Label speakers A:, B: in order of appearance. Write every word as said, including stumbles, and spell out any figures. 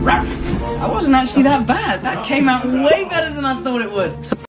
A: I wasn't actually that bad. That came out way better than I thought it would.